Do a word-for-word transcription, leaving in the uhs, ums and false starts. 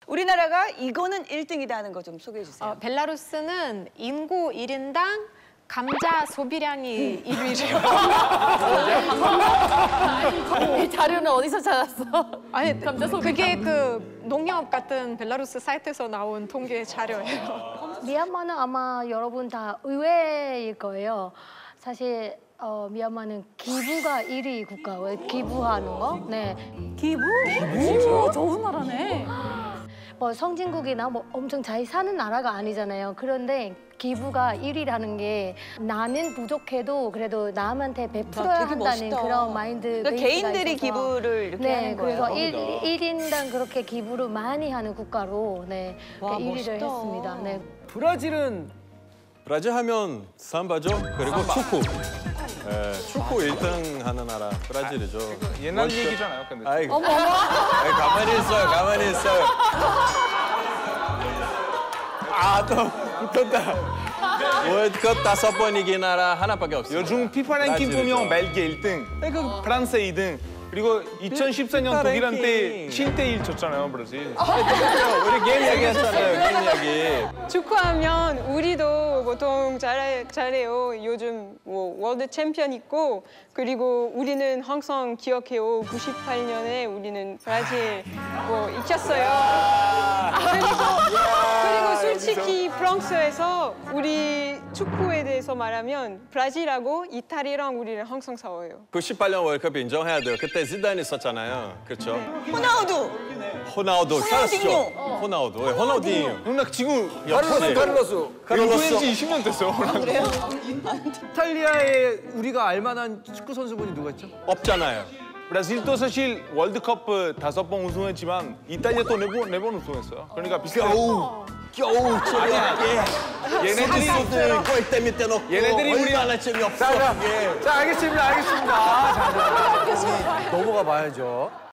우리나라가 이거는 일 등이다 하는 거 좀 소개해 주세요. 어, 벨라루스는 인구 일 인당 감자 소비량이 일 위래요. 이 자료는 어디서 찾았어? 아니, 감자 소비. 그게 그 농협 같은 벨라루스 사이트에서 나온 통계 자료예요. 미얀마는 아마 여러분 다 의외일 거예요. 사실 어, 미얀마는 기부가 일 위 국가, 왜 기부하는 거? 네. 기부? 기부? 좋은 나라네. 뭐 성진국이나 뭐 엄청 잘 사는 나라가 아니잖아요. 그런데 기부가 일 위라는 게 나는 부족해도 그래도 남한테 베풀어야 되게 한다는 멋있다. 그런 마인드 그러니까 베이스가 개인들이 있어서. 기부를 이렇게 네, 하는 거예요. 그래서 일, 일 인당 그렇게 기부를 많이 하는 국가로 네, 와, 일 위를 멋있다. 했습니다. 네. 브라질은 브라질 하면 삼바죠. 그리고 축구. 예, 축구 일 등 하는 나라 브라질이죠. 옛날 월드- 얘기잖아요, 근데. 아이, 어머, 아이, 가만히 있어요, 가만히 있어요. 아, 또 붙었다. 월드컵 다섯 번 이긴 나라 하나밖에 없어요. 요즘 피파 랭킹 보면 벨기에 일 등, 프랑스 이 등, 그리고 이천십사 년 피파 독일한테 랭킹. 칠 대 일 졌잖아요, 브라질. 우리 게임 얘기했잖아요, 게임 얘기. 축구하면 우리도 보통 잘해, 잘해요. 요즘 뭐 월드 챔피언 있고 그리고 우리는 항상 기억해요. 구십팔 년에 우리는 브라질 뭐 이겼어요. 그리고, 그리고 솔직히 프랑스에서 우리 축구에 대해서 말하면 브라질하고 이탈리아랑 우리는 항상 싸워요. 구십팔 년 월드컵 인정해야 돼요. 그때 지단 있었잖아요. 그렇죠? 호나우두. 호나우두 살았죠? 호나우디뇨. 호나우두. 왜 호나우디뇨. 근데 지금 카를로스, 카를로스. 카를로스. 인지 이십 년 됐어요. 이탈리아에 우리가 알만한 축구 선수분이 누가 있죠? 없잖아요. 브라질도 사실 월드컵 다섯 번 우승했지만 이탈리아도 네 번, 네 번 우승했어요. 그러니까 비슷해요. 겨우, 겨우 아니야. 얘네들이 들 골대 밑에 놓고 얘네들이 우리- 얼마나 재미없어. 자, 자, 예. 자, 알겠습니다, 알겠습니다. 자, 자, 자, 넘어가 봐야죠.